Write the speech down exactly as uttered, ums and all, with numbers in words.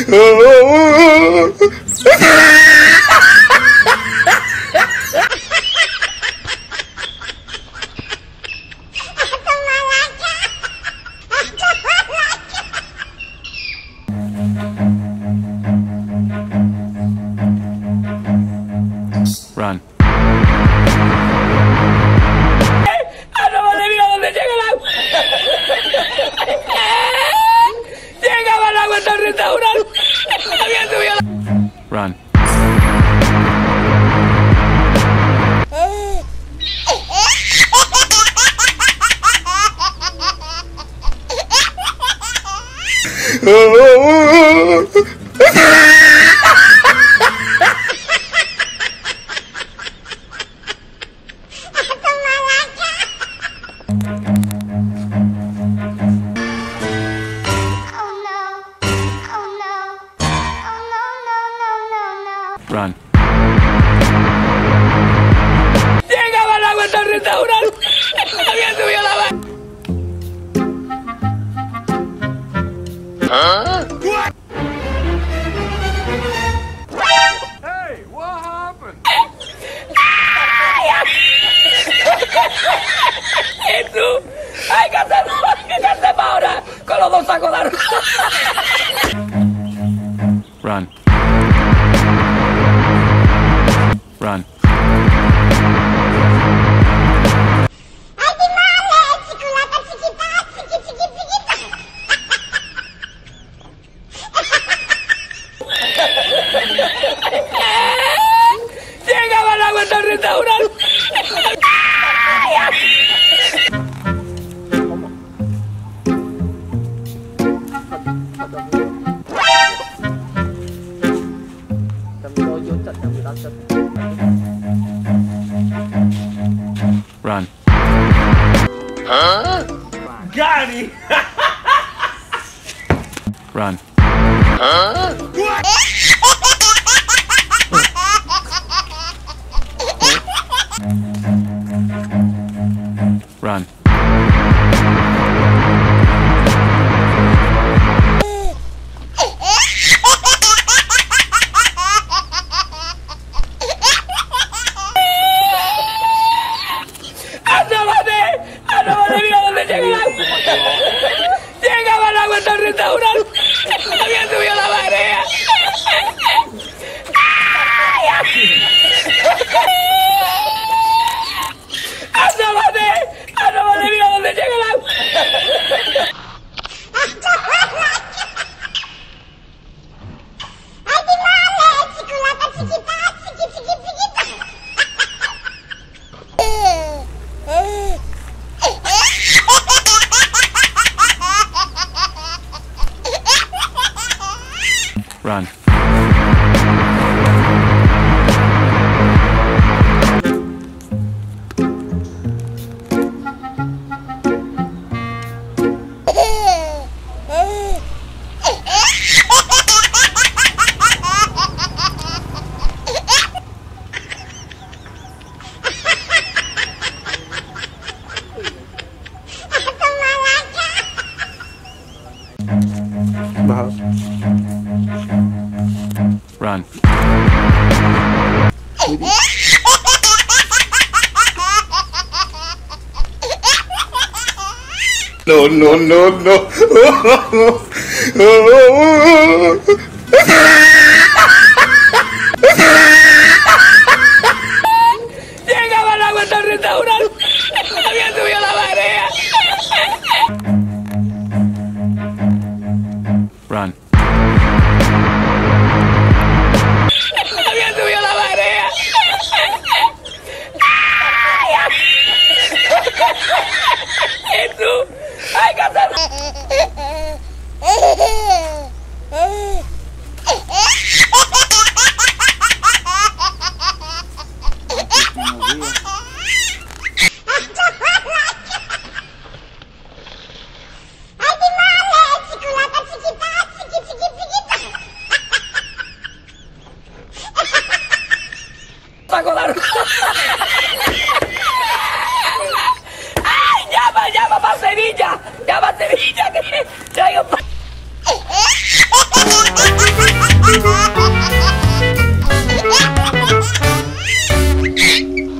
Run. ¡Ah, no vale, mira dónde llega el agua! ¡Llegaba el agua hasta el restaurante! ¡Había subido la... Run. Run. ¡Llegaba el agua hasta el restaurante! ¡Había subido la barra! Huh? Hey, what happened? ¡Jesús! ¡Hay que hacerlo! ¡Hay que hacerlo ahora! ¡Con los dos sacos de arroz! Run. Run. ¡Llegaba el agua hasta el restaurante! Run. Huh? Got him! Run. Huh? Run. Llegaba el agua hasta el restaurante. Había subido la marea. ¡Asómate! ¡Asómate! ¡Mira dónde llega el agua! Run. Run. No, no, no, no. Llegaba el agua hasta el restaurante. Había subido la marea. Run. Había subido la marea. Jesús, hay que hacerlo. Saco de arroz. ¡Ay, llama, llama para Sevilla! ¡Llama a Sevilla! Que traigo